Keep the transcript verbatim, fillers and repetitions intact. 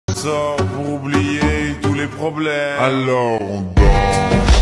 Sors pour oublier tous les problèmes. Alors on danse.